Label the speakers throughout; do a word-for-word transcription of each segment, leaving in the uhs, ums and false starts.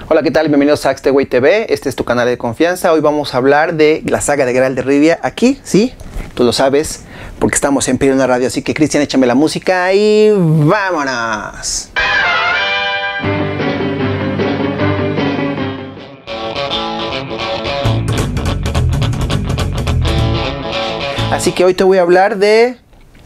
Speaker 1: Hola, ¿qué tal? Bienvenidos a Axteway T V. Este es tu canal de confianza. Hoy vamos a hablar de la saga de Geralt de Rivia. Aquí, sí, tú lo sabes, porque estamos en Pirona Radio. Así que, Cristian, échame la música y ¡vámonos! Así que hoy te voy a hablar de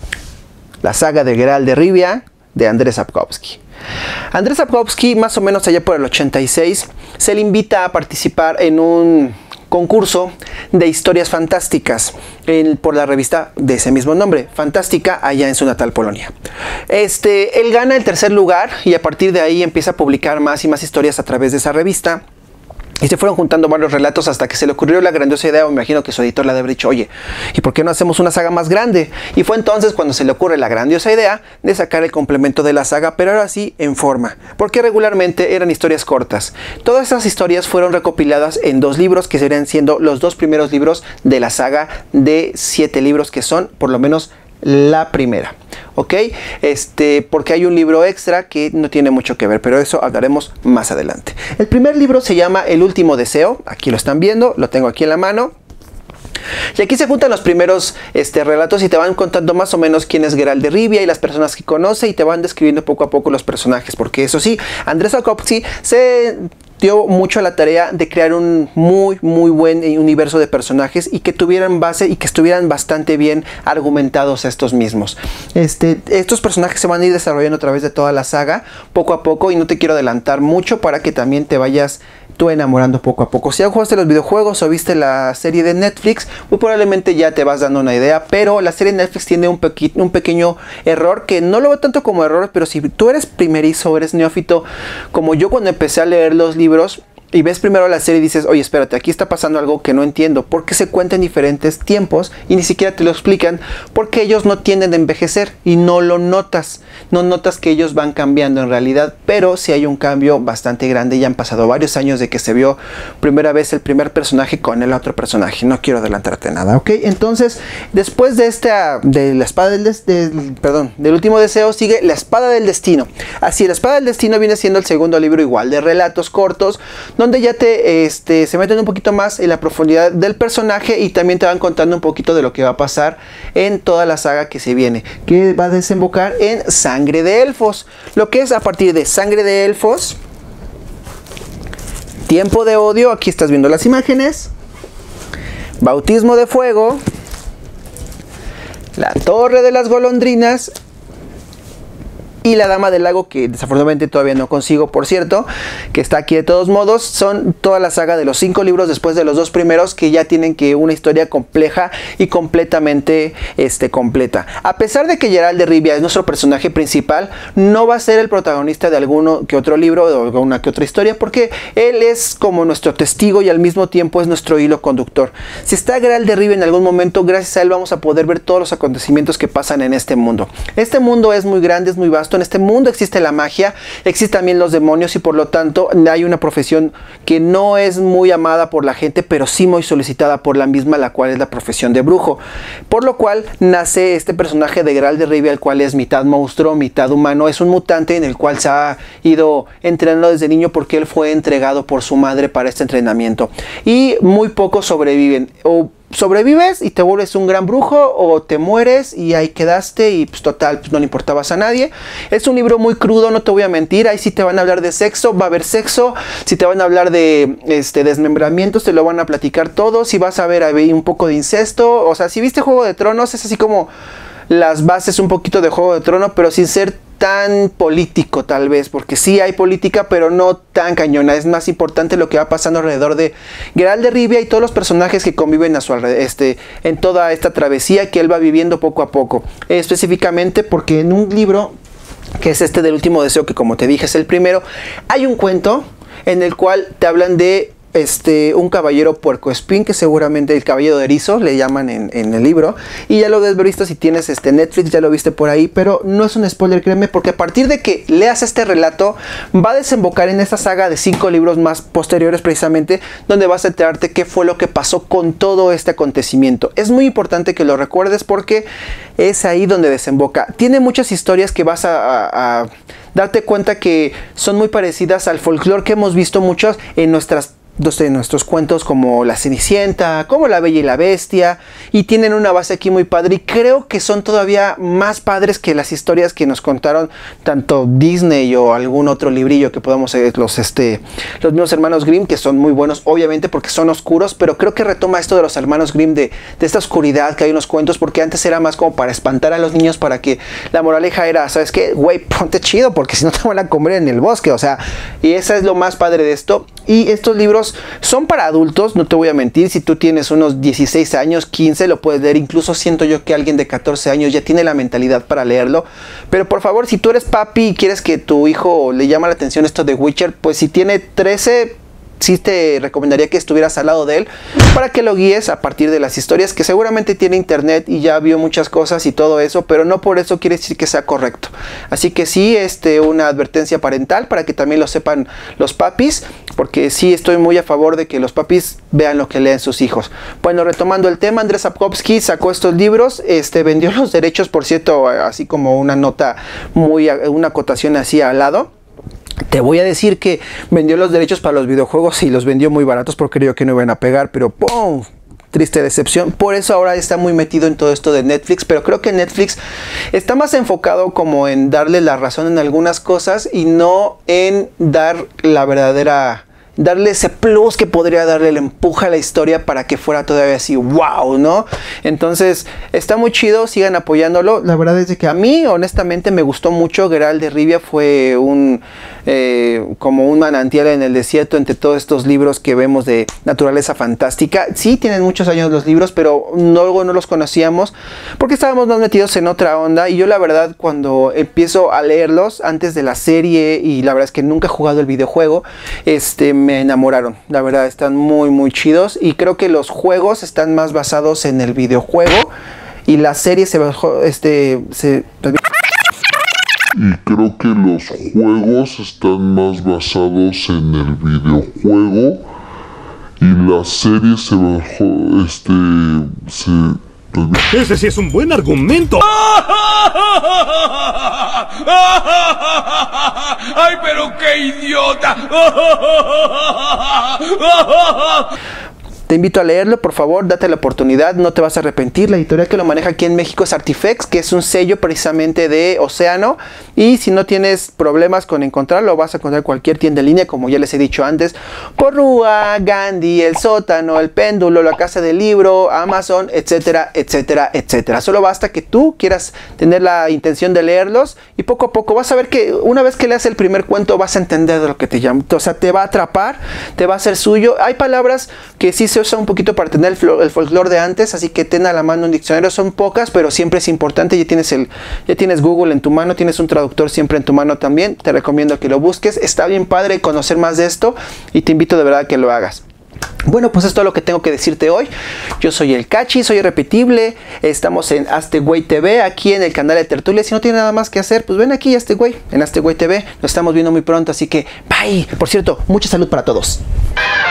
Speaker 1: la saga de Geralt de Rivia de Andrzej Sapkowski. Andrzej Sapkowski, más o menos allá por el ochenta y seis, se le invita a participar en un concurso de historias fantásticas en, por la revista de ese mismo nombre, Fantástica, allá en su natal Polonia. Este, él gana el tercer lugar y a partir de ahí empieza a publicar más y más historias a través de esa revista. Y se fueron juntando varios relatos hasta que se le ocurrió la grandiosa idea. Me imagino que su editor le habría dicho, oye, ¿y por qué no hacemos una saga más grande? Y fue entonces cuando se le ocurre la grandiosa idea de sacar el complemento de la saga, pero ahora sí en forma, porque regularmente eran historias cortas. Todas esas historias fueron recopiladas en dos libros que serían siendo los dos primeros libros de la saga de siete libros que son, por lo menos, la primera. ¿Ok? Este, porque hay un libro extra que no tiene mucho que ver, pero eso hablaremos más adelante. El primer libro se llama El último deseo. Aquí lo están viendo, lo tengo aquí en la mano. Y aquí se juntan los primeros este, relatos y te van contando más o menos quién es Geralt de Rivia y las personas que conoce, y te van describiendo poco a poco los personajes, porque eso sí, Andrzej Sapkowski se dio mucho a la tarea de crear un muy muy buen universo de personajes y que tuvieran base y que estuvieran bastante bien argumentados estos mismos. Este, estos personajes se van a ir desarrollando a través de toda la saga poco a poco, y no te quiero adelantar mucho para que también te vayas tú enamorando poco a poco. Si ya jugaste los videojuegos o viste la serie de Netflix, muy probablemente ya te vas dando una idea, pero la serie de Netflix tiene un, un pequeño error que no lo veo tanto como error, pero si tú eres primerizo o eres neófito como yo cuando empecé a leer los libros y ves primero la serie y dices, oye, espérate, aquí está pasando algo que no entiendo, porque se cuenta en diferentes tiempos y ni siquiera te lo explican, porque ellos no tienden a envejecer y no lo notas, no notas que ellos van cambiando en realidad, pero sí hay un cambio bastante grande. Ya han pasado varios años de que se vio primera vez el primer personaje con el otro personaje. No quiero adelantarte nada, ¿ok? Entonces, después de esta, de la espada del, des, del perdón, del último deseo, sigue la espada del destino. Así, la espada del destino viene siendo el segundo libro igual de relatos cortos, donde ya te este, se meten un poquito más en la profundidad del personaje y también te van contando un poquito de lo que va a pasar en toda la saga que se viene, que va a desembocar en Sangre de Elfos, lo que es a partir de Sangre de Elfos, Tiempo de Odio, aquí estás viendo las imágenes, Bautismo de Fuego, La Torre de las Golondrinas y La Dama del Lago, que desafortunadamente todavía no consigo, por cierto, que está aquí de todos modos. Son toda la saga de los cinco libros después de los dos primeros, que ya tienen que una historia compleja y completamente este, completa. A pesar de que Geralt de Rivia es nuestro personaje principal, no va a ser el protagonista de alguno que otro libro o alguna que otra historia, porque él es como nuestro testigo y al mismo tiempo es nuestro hilo conductor. Si está Geralt de Rivia en algún momento, gracias a él vamos a poder ver todos los acontecimientos que pasan en este mundo. Este mundo es muy grande, es muy vasto. En este mundo existe la magia, existen también los demonios y por lo tanto hay una profesión que no es muy amada por la gente, pero sí muy solicitada por la misma, la cual es la profesión de brujo. Por lo cual nace este personaje de Geralt de Rivia, el cual es mitad monstruo, mitad humano. Es un mutante en el cual se ha ido entrenando desde niño porque él fue entregado por su madre para este entrenamiento. Y muy pocos sobreviven. O sobrevives y te vuelves un gran brujo, o te mueres y ahí quedaste y pues total, pues no le importabas a nadie. Es un libro muy crudo, no te voy a mentir. Ahí sí te van a hablar de sexo, va a haber sexo. Si te van a hablar de este, desmembramientos, te lo van a platicar todo. Si vas a ver ahí un poco de incesto, o sea, si viste Juego de Tronos, es así como las bases un poquito de Juego de Tronos, pero sin ser tan político tal vez, porque sí hay política, pero no tan cañona. Es más importante lo que va pasando alrededor de Geralt de Rivia y todos los personajes que conviven a su alrededor, este, en toda esta travesía que él va viviendo poco a poco. Eh, específicamente porque en un libro, que es este del último deseo, que como te dije es el primero, hay un cuento en el cual te hablan de Este, un caballero puercoespín, que seguramente el caballero de erizo le llaman en, en el libro, y ya lo has visto si tienes este Netflix, ya lo viste por ahí, pero no es un spoiler, créeme, porque a partir de que leas este relato va a desembocar en esta saga de cinco libros más posteriores, precisamente donde vas a enterarte qué fue lo que pasó con todo este acontecimiento. Es muy importante que lo recuerdes porque es ahí donde desemboca. Tiene muchas historias que vas a, a, a darte cuenta que son muy parecidas al folclore que hemos visto muchos en nuestras de nuestros cuentos, como La Cenicienta, como La Bella y la Bestia, y tienen una base aquí muy padre, y creo que son todavía más padres que las historias que nos contaron tanto Disney o algún otro librillo que podamos ver, los, este, los mismos hermanos Grimm, que son muy buenos, obviamente porque son oscuros, pero creo que retoma esto de los hermanos Grimm, de, de esta oscuridad que hay en los cuentos, porque antes era más como para espantar a los niños, para que la moraleja era, ¿sabes qué? Güey, ponte chido, porque si no te van a comer en el bosque, o sea, y esa es lo más padre de esto. Y estos libros son para adultos, no te voy a mentir, si tú tienes unos dieciséis años, quince, lo puedes leer, incluso siento yo que alguien de catorce años ya tiene la mentalidad para leerlo, pero por favor, si tú eres papi y quieres que tu hijo le llama la atención esto de Witcher, pues si tiene trece, sí te recomendaría que estuvieras al lado de él para que lo guíes a partir de las historias, que seguramente tiene internet y ya vio muchas cosas y todo eso, pero no por eso quiere decir que sea correcto. Así que sí, este, una advertencia parental para que también lo sepan los papis, porque sí estoy muy a favor de que los papis vean lo que leen sus hijos. Bueno, retomando el tema, Andrzej Sapkowski sacó estos libros, este, vendió los derechos, por cierto, así como una nota muy, una acotación así al lado. Te voy a decir que vendió los derechos para los videojuegos y los vendió muy baratos porque creyó que no iban a pegar, pero ¡pum! Triste decepción. Por eso ahora está muy metido en todo esto de Netflix, pero creo que Netflix está más enfocado como en darle la razón en algunas cosas y no en dar la verdadera... darle ese plus que podría darle el empuje a la historia para que fuera todavía así, wow, ¿no? Entonces, está muy chido, sigan apoyándolo. La verdad es de que a mí, honestamente, me gustó mucho. Geralt de Rivia fue un, eh, como un manantial en el desierto entre todos estos libros que vemos de naturaleza fantástica. Sí, tienen muchos años los libros, pero luego no los conocíamos porque estábamos más metidos en otra onda. Y yo, la verdad, cuando empiezo a leerlos antes de la serie, y la verdad es que nunca he jugado el videojuego, este, me enamoraron. La verdad, están muy muy chidos, y creo que los juegos están más basados en el videojuego y la serie se bajó, este se
Speaker 2: y creo que los juegos están más basados en el videojuego y la serie se bajó, este se
Speaker 3: ese sí es un buen argumento. ¡Ay, pero qué idiota!
Speaker 1: Te invito a leerlo, por favor, date la oportunidad, no te vas a arrepentir. La editorial que lo maneja aquí en México es Artifex, que es un sello precisamente de Océano, y si no tienes problemas con encontrarlo, vas a encontrar cualquier tienda en línea, como ya les he dicho antes, Porrúa, Gandhi, El Sótano, El Péndulo, La Casa del Libro, Amazon, etcétera, etcétera, etcétera. Solo basta que tú quieras tener la intención de leerlos, y poco a poco vas a ver que una vez que leas el primer cuento vas a entender de lo que te llama, o sea, te va a atrapar, te va a hacer suyo. Hay palabras que sí se usa un poquito para tener el, el folclore de antes, así que ten a la mano un diccionario. Son pocas, pero siempre es importante. Ya tienes el, ya tienes Google en tu mano, tienes un traductor siempre en tu mano también. Te recomiendo que lo busques. Está bien padre conocer más de esto y te invito de verdad a que lo hagas. Bueno, pues esto es lo que tengo que decirte hoy. Yo soy el Cachi, soy irrepetible. Estamos en Hazte Güey T V, aquí en el canal de Tertulia. Si no tienes nada más que hacer, pues ven aquí a Hazte Güey, en Hazte Güey T V. Nos estamos viendo muy pronto, así que bye. Por cierto, mucha salud para todos.